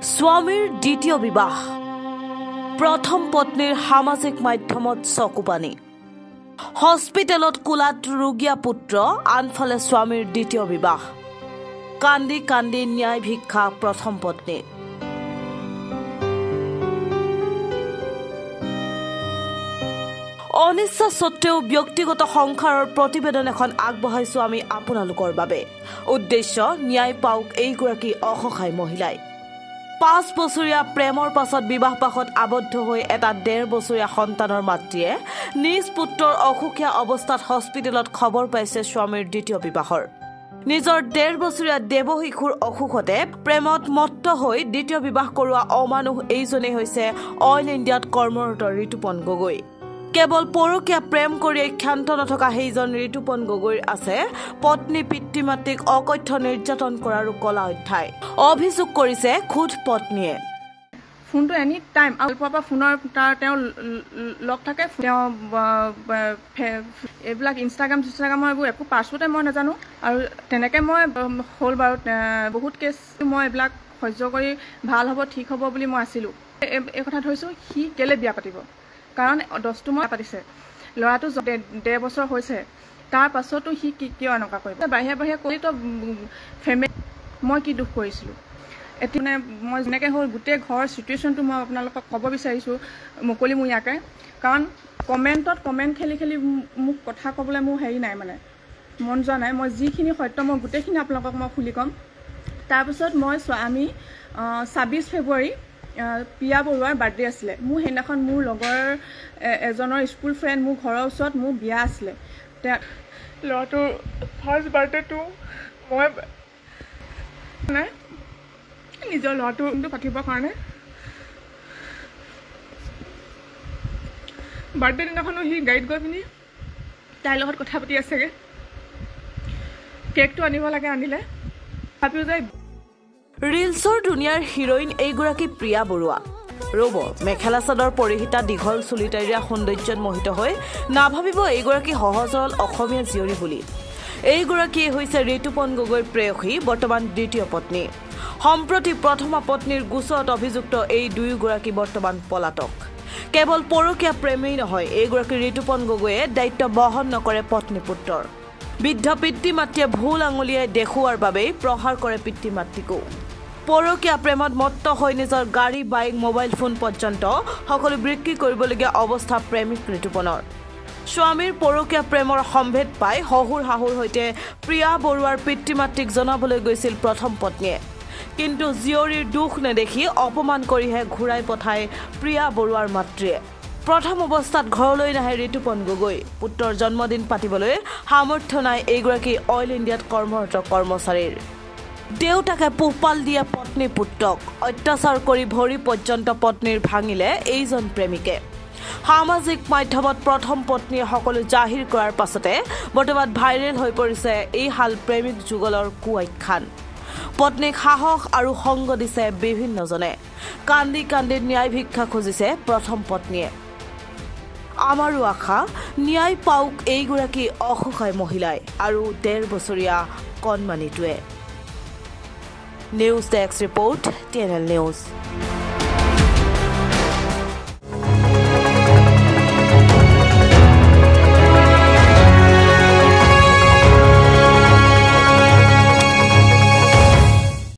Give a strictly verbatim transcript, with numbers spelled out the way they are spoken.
স্বামীৰ দ্বিতীয় বিবাহ প্ৰথম পত্নীৰ সামাজিক মাধ্যমত চকুপানী হস্পিটেলত কোলাত ৰোগীয়া পুত্ৰ আনফালে স্বামীৰ দ্বিতীয় বিবাহ কান্দি কান্দি ন্যায় ভিক্ষা প্ৰথম পত্নী অনিচ্ছা সত্ত্বেও ব্যক্তিগত সংসাৰৰ প্ৰতিবেদন এখন আগবঢ়াইছো আমি আপোনালোকৰ বাবে উদ্দেশ্য ন্যায় পাওক এইগৰাকী অসহায় মহিলাই পাঁচ বছৰীয়া প্ৰেমৰ পাছত বিবাহ পাশত আবদ্ধ হৈ এটা ডেৰ বছৰীয়া সন্তানৰ মাতৃয়ে নিজ পুত্ৰৰ অসুখীয়া অৱস্থাত হস্পিটেলত খবৰ পাইছে স্বামীৰ দ্বিতীয় বিবাহৰ নিজৰ ডেৰ বছৰীয়া দেৱশিশুৰ অসুখতে প্ৰেমত মত্ত হৈ দ্বিতীয় বিবাহ কৰোৱা অমানুহ এইজনেই হৈছে অইল ইণ্ডিয়াত কৰ্মৰত ঋতুপন গগৈ কেৱল পৰকীয়া প্ৰেম কৰি ক্ষান্ত নথকা সেইজন ঋতুপন গগৈৰ আছে পত্নী পিতৃ মাতৃক অকথ্য নিৰ্যাতন কৰাৰ কলা অধ্যায় অভিযোগ কৰিছে খুদ পত্নীয়ে ফোনটো এনি টাইম আলপা ফোনৰ তেওঁ লগ থাকে তেওঁ এইবিলাক ইনষ্টাগ্ৰাম ইনষ্টাগ্ৰামৰ এইবোৰ একো পাছৱৰ্ডে মই নাজানো আৰু তেনেকৈ মই হ'ল বাৰু বহুত কেছ মই এইবিলাক সহ্য কৰি ভাল হ'ব ঠিক হ'ব বুলি মই আছিলোঁ এই কথা ধৰিছোঁ সি কেলৈ বিয়া পাতিব কাৰণ দহটো মই পাতিছে ল'ৰাটো ডেৰ বছৰ হৈছে তাৰ পাছতো সি কি কিয় এনেকুৱা কৰিব বাহিৰে বাহিৰে কৰিতো ফেমিলি মই কি দুখ কৰিছিলোঁ এতিয়া মানে মই যেনেকৈ হ'ল গোটেই ঘৰৰ চিটুৱেশ্যনটো মই আপোনালোকক ক'ব বিচাৰিছোঁ মুকলিমূৰীয়াকৈ কাৰণ কমেণ্টত কমেণ্ট খেলি খেলি মোক কথা ক'বলৈ মোৰ হেৰি নাই মানে মন যোৱা নাই মই যিখিনি সত্য মই গোটেইখিনি আপোনালোকক মই খুলি ক'ম তাৰপিছত মই আমি ছাব্বিছ ফেব্ৰুৱাৰী পিয়া বৰুৱাৰ বাৰ্থডে আছিলে মোৰ সেইদিনাখন মোৰ লগৰ এজনৰ স্কুল ফ্ৰেণ্ড মোৰ ঘৰৰ ওচৰত মোৰ বিয়া আছিলে তেওঁ ল'ৰাটোৰ ফাৰ্ষ্ট বাৰ্থডেটো মই নাই নিজৰ ল'ৰাটো পাতিবৰ কাৰণে বাৰ্থডে দিনাখনো সি গাড়ীত গৈ পিনি তাইৰ লগত কথা পাতি আছেগৈ কেকটো আনিব লাগে আনিলে ভাবিও যায় ৰিলছৰ দুনিয়াৰ হিৰোইন এইগৰাকী প্ৰিয়া বৰুৱা ৰ'ব মেখেলা চাদৰ পৰিহিতা দীঘল চুলিতাৰীয়া সৌন্দৰ্যত মোহিত হৈ নাভাবিব এইগৰাকী সহজ সৰল অসমীয়া জীয়ৰী বুলি এইগৰাকীয়ে হৈছে ঋতুপন গগৈৰ প্ৰেয়সী বৰ্তমান দ্বিতীয় পত্নী সম্প্ৰতি প্ৰথমা পত্নীৰ গোচৰত অভিযুক্ত এই দুয়োগৰাকী বৰ্তমান পলাতক কেৱল পৰকীয়া প্ৰেমেই নহয় এইগৰাকী ঋতুপন গগৈয়ে দায়িত্ব বহন নকৰে পত্নী পুত্ৰৰ বৃদ্ধ পিতৃ মাতৃয়ে ভুল আঙুলিয়াই দেখুৱাৰ বাবেই প্ৰহাৰ কৰে পিতৃ মাতৃকো পৰকীয়া প্ৰেমত মত্ত হৈ নিজৰ গাড়ী বাইক মোবাইল ফোন পৰ্যন্ত সকলো বিক্ৰী কৰিবলগীয়া অৱস্থা প্ৰেমিক ঋতুপনৰ স্বামীৰ পৰকীয়া প্ৰেমৰ সম্ভেদ পাই শহুৰ শাহুৰ সৈতে প্ৰিয়া বৰুৱাৰ পিতৃ মাতৃক জনাবলৈ গৈছিল প্ৰথম পত্নীয়ে কিন্তু জীয়ৰীৰ দুখ নেদেখি অপমান কৰিহে ঘূৰাই পঠায় প্ৰিয়া বৰুৱাৰ মাতৃয়ে প্ৰথম অৱস্থাত ঘৰলৈ নাহে ঋতুপন গগৈ পুত্ৰৰ জন্মদিন পাতিবলৈ সামৰ্থ্য নাই এইগৰাকী অইল ইণ্ডিয়াত কৰ্মৰত কৰ্মচাৰীৰ দেউতাকে পোহপাল দিয়া পত্নী পুত্ৰক অত্যাচাৰ কৰি ভৰি পৰ্যন্ত পত্নীৰ ভাঙিলে এইজন প্ৰেমিকে সামাজিক মাধ্যমত প্ৰথম পত্নীয়ে সকলো জাহিৰ কৰাৰ পাছতে বৰ্তমান ভাইৰেল হৈ পৰিছে এই হাল প্ৰেমিক যুগলৰ কুআখ্যান পত্নীক সাহস আৰু সংগ দিছে বিভিন্নজনে কান্দি কান্দি ন্যায় ভিক্ষা খুজিছে প্ৰথম পত্নীয়ে আমাৰো আশা ন্যায় পাওক এইগৰাকী অসহায় মহিলাই আৰু ডেৰ বছৰীয়া কণমানিটোৱে news desk report T N L news